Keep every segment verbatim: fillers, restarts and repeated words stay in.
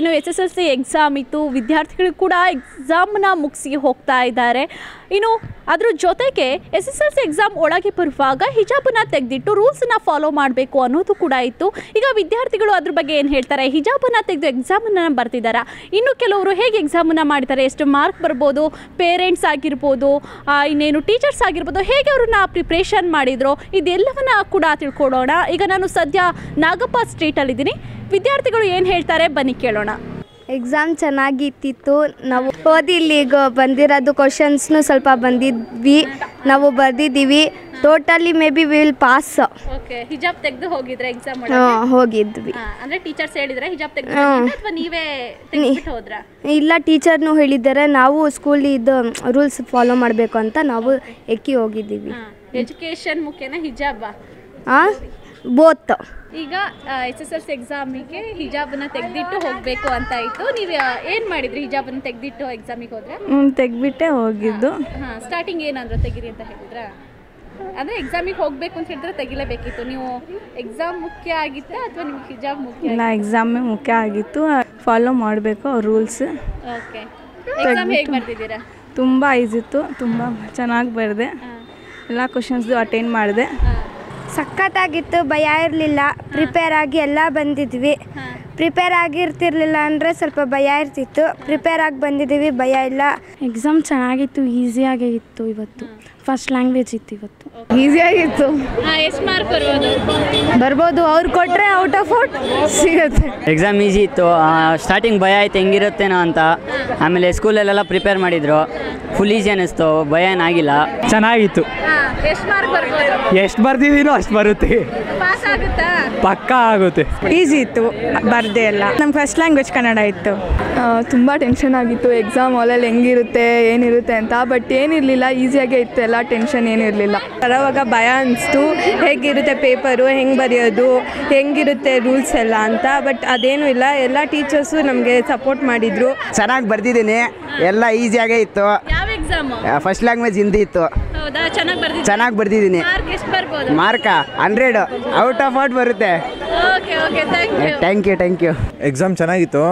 ಏನು S S L C exam ಇತ್ತು, ವಿದ್ಯಾರ್ಥಿಗಳು ಕೂಡ ಎಕ್ಸಾಮ್ನ ಮುಗಿಸಿ ಹೋಗ್ತಾ ಇದ್ದಾರೆ. ಇನ್ನು ಅದ್ರ ಜೊತೆಗೆ S S L C exam ಒಳಗೆ ಬರುವಾಗ ಹಿಜಾಬನ್ನು ತೆಗೆದಿಟ್ಟು ರೂಲ್ಸನ್ನು ಫಾಲೋ ಮಾಡಬೇಕು ಅನ್ನೋದು ಕೂಡ ಇತ್ತು. ಈಗ ವಿದ್ಯಾರ್ಥಿಗಳು ಅದ್ರ ಬಗ್ಗೆ ಏನು ಹೇಳ್ತಾರೆ, ಹಿಜಾಬನ್ನು ತೆಗೆದು ಎಕ್ಸಾಮನ್ನು ಬರ್ತಿದ್ದಾರೆ, ಇನ್ನು ಕೆಲವರು ಹೇಗೆ ಎಕ್ಸಾಮನ್ನು ಮಾಡ್ತಾರೆ, ಎಷ್ಟು ಮಾರ್ಕ್ ಬರ್ಬೋದು, ಪೇರೆಂಟ್ಸ್ ಆಗಿರ್ಬೋದು, ಇನ್ನೇನು ಟೀಚರ್ಸ್ ಆಗಿರ್ಬೋದು, ಹೇಗೆ ಅವ್ರನ್ನ ಪ್ರಿಪ್ರೇಷನ್ ಮಾಡಿದ್ರು, ಇದೆಲ್ಲವನ್ನ ಕೂಡ ತಿಳ್ಕೊಡೋಣ. ಈಗ ನಾನು ಸದ್ಯ ನಾಗಪ್ಪ ಸ್ಟ್ರೀಟಲ್ಲಿದ್ದೀನಿ. ವಿದ್ಯಾರ್ಥಿಗಳು ಏನು ಹೇಳ್ತಾರೆ ಬನ್ನಿ ಕೇಳೋಣ. ಎಕ್ಸಾಮ್ ಚೆನ್ನಾಗಿತ್ತಿತ್ತು. ನಾವು ಓದಿ ಇಲ್ಲಿಗೆ ಬಂದಿರೋದು ಕ್ವಶನ್ಸ್ನು ಸ್ವಲ್ಪ ಬಂದಿದ್ವಿ, ನಾವು ಬರ್ದಿದ್ದೀವಿ. Totally may be will pass. Okay, ಹಿಜಾಬ್ ತೆಗೆದು ಹೋಗಿದ್ರೆ ಎಕ್ಸಾಮ್ ಒಳಗೆ? ಹಾಂ, ಹೋಗಿದ್ವಿ. ಅಂದರೆ ಟೀಚರ್ಸ್ ಹೇಳಿದ್ರೆ ಹಿಜಾಬ್ ತೆಗೆದು ಅಥವಾ ನೀವೇ ತೆಗೆದುಬಿಟ್ಟು ಹೋದ್ರಾ? ಇಲ್ಲ, ಟೀಚರ್ನು ಹೇಳಿದ್ದಾರೆ. ನಾವು ಸ್ಕೂಲ್ ಇದು ರೂಲ್ಸ್ ಫಾಲೋ ಮಾಡಬೇಕು ಅಂತ ನಾವು ಎಕ್ಕಿ ಹೋಗಿದ್ದೀವಿ. ಎಜುಕೇಷನ್ ಮುಖ್ಯನಾ ಹಿಜಾಬಾ? ಹಾಂ, ಬೋತ್. ಈಗ ಎಸ್ ಎಸ್ ಎಲ್ ಸಿ ಎಕ್ಸಾಮಿಗೆ ಹಿಜಾಬನ್ನು ತೆಗೆದಿಟ್ಟು ಹೋಗಬೇಕು ಅಂತ ಇತ್ತು. ನೀವು ಏನು ಮಾಡಿದ್ರಿ ಹಿಜಾಬನ್ನು ತೆಗೆದಿಟ್ಟು ಎಕ್ಸಾಮಿಗೆ ಹೋದ್ರೆ? ತೆಗ್ಬಿಟ್ಟೆ ಹೋಗಿದ್ದು. ಹಾಂ, ಸ್ಟಾರ್ಟಿಂಗ್ ಏನಂದ್ರೆ ತೆಗಿರಿ ಅಂತ ಹೇಳಿದ್ರಾ? ಅಂದರೆ ಎಕ್ಸಾಮಿಗೆ ಹೋಗಬೇಕು ಅಂತ ಹೇಳಿದ್ರೆ ತೆಗಿಲೇಬೇಕಿತ್ತು. ನೀವು ಎಕ್ಸಾಮ್ ಮುಖ್ಯ ಆಗಿತ್ತಾ ಅಥವಾ ನಿಮ್ಗೆ ಹಿಜಾಬ್ ಮುಖ್ಯ? ಇಲ್ಲ, ಎಕ್ಸಾಮೇ ಮುಖ್ಯ ಆಗಿತ್ತು. ಫಾಲೋ ಮಾಡಬೇಕು ಅವ್ರ ರೂಲ್ಸ್. ಓಕೆ, ಎಕ್ಸಾಮ್ ಹೇಗೆ ಬರ್ತಿದ್ದೀರಾ? ತುಂಬ ಈಸಿ ಇತ್ತು, ತುಂಬ ಚೆನ್ನಾಗಿ ಬರೆದೆ. ಎಲ್ಲ ಕ್ವಶನ್ಸ್ದು ಅಟೆಂಡ್ ಮಾಡಿದೆ. ಸಖತ್ತಾಗಿತ್ತು, ಭಯ ಇರಲಿಲ್ಲ. ಪ್ರಿಪೇರ್ ಆಗಿ ಎಲ್ಲ ಬಂದಿದ್ವಿ. ಪ್ರಿಪೇರ್ ಆಗಿರ್ತಿರ್ಲಿಲ್ಲ ಅಂದರೆ ಸ್ವಲ್ಪ ಭಯ ಇರ್ತಿತ್ತು. ಪ್ರಿಪೇರ್ ಆಗಿ ಬಂದಿದ್ದೀವಿ, ಭಯ ಇಲ್ಲ. ಎಕ್ಸಾಮ್ ಚೆನ್ನಾಗಿತ್ತು, ಈಸಿಯಾಗೇ ಇತ್ತು. ಇವತ್ತು ಫಸ್ಟ್ ಲ್ಯಾಂಗ್ವೇಜ್ ಇತ್ತು. ಇವತ್ತು ಈಸಿಯಾಗಿತ್ತು. ಎಷ್ಟು ಮಾರ್ಕ್ ಬರ್ಬೋದು? ಬರ್ಬೋದು, ಅವ್ರು ಕೊಟ್ಟರೆ ಔಟ್ ಆಫ್ ಔಟ್ ಸಿಗುತ್ತೆ. ಎಕ್ಸಾಮ್ ಈಸಿ ಇತ್ತು. ಸ್ಟಾರ್ಟಿಂಗ್ ಭಯ ಆಯ್ತು ಹೆಂಗಿರುತ್ತೇನೋ ಅಂತ. ಆಮೇಲೆ ಸ್ಕೂಲಲ್ಲೆಲ್ಲ ಪ್ರಿಪೇರ್ ಮಾಡಿದರು, ಫುಲ್ ಈಸಿ ಅನ್ನಿಸ್ತು, ಭಯ ಏನಾಗಿಲ್ಲ. ಚೆನ್ನಾಗಿತ್ತು. ಎಷ್ಟು ಮಾರ್ಕ್ ಬರ್ಬೋದು? ಎಷ್ಟು ಬರ್ದಿದ್ದೀನೋ ಅಷ್ಟು ಬರುತ್ತೆ. ಪಾಸ್ ಆಗುತ್ತಾ? ಪಕ್ಕಾ ಆಗುತ್ತೆ. ಈಸಿ ಇತ್ತು, ಬರ್ದೆ ಎಲ್ಲ. ನಮ್ಮ ಫಸ್ಟ್ ಲ್ಯಾಂಗ್ವೇಜ್ ಕನ್ನಡ ಇತ್ತು. ತುಂಬ ಟೆನ್ಷನ್ ಆಗಿತ್ತು ಎಕ್ಸಾಮ್ ಹಾಲಲ್ಲಿ ಹೆಂಗಿರುತ್ತೆ ಏನಿರುತ್ತೆ ಅಂತ. ಬಟ್ ಏನಿರಲಿಲ್ಲ, ಈಸಿಯಾಗೇ ಇತ್ತು, ಎಲ್ಲ ಟೆನ್ಷನ್ ಏನಿರಲಿಲ್ಲ. ಬರೋವಾಗ ಭಯ ಅನಿಸ್ತು, ಹೇಗಿರುತ್ತೆ ಪೇಪರು, ಹೆಂಗೆ ಬರೆಯೋದು, ಹೆಂಗಿರುತ್ತೆ ರೂಲ್ಸ್ ಎಲ್ಲ ಅಂತ. ಬಟ್ ಅದೇನೂ ಇಲ್ಲ, ಎಲ್ಲ ಟೀಚರ್ಸು ನಮಗೆ ಸಪೋರ್ಟ್ ಮಾಡಿದರು. ಚೆನ್ನಾಗಿ ಬರ್ದಿದ್ದೀನಿ, ಎಲ್ಲ ಈಸಿಯಾಗೇ ಇತ್ತು. ಯಾವ ಎಕ್ಸಾಮ್? ಫಸ್ಟ್ ಲ್ಯಾಂಗ್ವೇಜ್ ಹಿಂದಿ ಇತ್ತು. ಹೌದಾ, ಚೆನ್ನಾಗಿ ಬರ್ದಿದ್ದೀನಿ. ಚೆನ್ನಾಗಿ ಬರ್ದಿದ್ದೀನಿ. ಮಾರ್ಕ್ ಎಷ್ಟು ಬರ್ಬೋದು? ಮಾರ್ಕಾ ಹಂಡ್ರೆಡ್ ಔಟ್ ಆಫ್ ಔಟ್ ಬರುತ್ತೆ. Okay okay, thank you. Thank you thank you. Exam ಚೆನ್ನಾಗಿತ್ತು.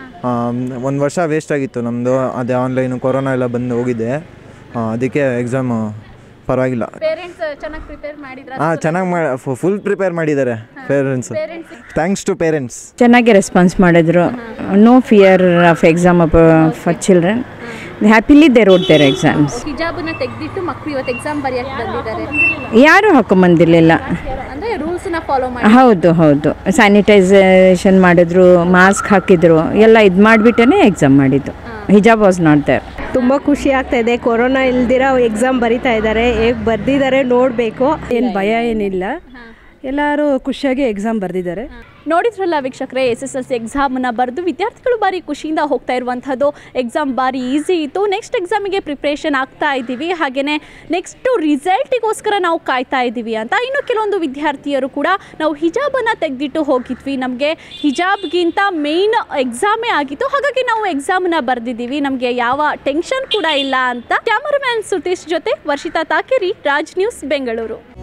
ಒಂದು ವರ್ಷ ವೇಸ್ಟ್ ಆಗಿತ್ತು ನಮ್ಮದು. ಅದೇ ಆನ್ಲೈನು ಕೊರೋನಾ ಎಲ್ಲ ಬಂದು ಹೋಗಿದ್ದೆ, ಅದಕ್ಕೆ ಎಕ್ಸಾಮ್ ಪರವಾಗಿಲ್ಲ. ಪೇರೆಂಟ್ಸ್ ಚೆನ್ನಾಗಿ ಪ್ರಿಪೇರ್ ಮಾಡಿದ್ರಾ? ಹಾಂ, ಚೆನ್ನಾಗಿ ಮಾಡಿ ಫುಲ್ ಪ್ರಿಪೇರ್ ಮಾಡಿದ್ದಾರೆ ಪೇರೆಂಟ್ಸ್. Thanks to parents. ಚೆನ್ನಾಗಿ ರೆಸ್ಪಾನ್ಸ್ ಮಾಡಿದ್ರು. No fear of exam for children. Happily they wrote their exams. ಹಿಜಾಬನ್ನ ತೆಗೆದಿಟ್ಟು ಮಕ್ಕಳು ಇವತ್ತು ಎಕ್ಸಾಮ್ ಬರೆಯಕ್ಕೆ ಬಂದಿದ್ದಾರೆ. ಯಾರೂ ಹಾಕೊಂಬಂದಿರಲಿಲ್ಲ. ಅಂದರೆ ರೂಲ್ಸ್ನ ಫಾಲೋ ಮಾಡಿ? ಹೌದು ಹೌದು, ಸ್ಯಾನಿಟೈಸೇಷನ್ ಮಾಡಿದ್ರು, ಮಾಸ್ಕ್ ಹಾಕಿದ್ರು, ಎಲ್ಲ ಇದು ಮಾಡಿಬಿಟ್ಟೇ ಎಕ್ಸಾಮ್ ಮಾಡಿದ್ದು. ಹಿಜಾಬ್ ವಾಸ್ ನಾಟ್ ದೇರ್. ತುಂಬ ಖುಷಿ ಆಗ್ತಾ ಇದೆ. ಕೊರೋನಾ ಇಲ್ದಿರ ಎಕ್ಸಾಮ್ ಬರೀತಾ ಇದ್ದಾರೆ, ಹೇಗೆ ಬರ್ದಿದ್ದಾರೆ ನೋಡಬೇಕು. ಏನು ಭಯ ಏನಿಲ್ಲ, ಎಲ್ಲರೂ ಖುಷಿಯಾಗಿ ಎಕ್ಸಾಮ್ ಬರೆದಿದ್ದಾರೆ. ನೋಡಿದ್ರಲ್ಲ ವೀಕ್ಷಕರೇ, ಎಸ್ ಎಸ್ ಎಲ್ ಸಿ ಎಕ್ಸಾಮನ್ನು ಬರೆದು ವಿದ್ಯಾರ್ಥಿಗಳು ಬಾರಿ ಖುಷಿಯಿಂದ ಹೋಗ್ತಾ ಇರುವಂಥದ್ದು. ಎಕ್ಸಾಮ್ ಬಾರಿ ಈಸಿ ಇತ್ತು. ನೆಕ್ಸ್ಟ್ ಎಕ್ಸಾಮಿಗೆ ಪ್ರಿಪ್ರೇಷನ್ ಆಗ್ತಾ ಇದ್ದೀವಿ, ಹಾಗೆಯೇ ನೆಕ್ಸ್ಟು ರಿಸಲ್ಟಿಗೋಸ್ಕರ ನಾವು ಕಾಯ್ತಾ ಇದ್ದೀವಿ ಅಂತ. ಇನ್ನು ಕೆಲವೊಂದು ವಿದ್ಯಾರ್ಥಿಯರು ಕೂಡ ನಾವು ಹಿಜಾಬನ್ನು ತೆಗೆದಿಟ್ಟು ಹೋಗಿದ್ವಿ, ನಮಗೆ ಹಿಜಾಬ್ಗಿಂತ ಮೇಯ್ನ್ ಎಕ್ಸಾಮೇ ಆಗಿತ್ತು, ಹಾಗಾಗಿ ನಾವು ಎಕ್ಸಾಮನ್ನು ಬರೆದಿದ್ದೀವಿ, ನಮಗೆ ಯಾವ ಟೆನ್ಷನ್ ಕೂಡ ಇಲ್ಲ ಅಂತ. ಕ್ಯಾಮರಾಮ್ಯಾನ್ ಸುತೀಶ್ ಜೊತೆ ವರ್ಷಿತಾ ತಾಕೇರಿ, ರಾಜ್ ನ್ಯೂಸ್, ಬೆಂಗಳೂರು.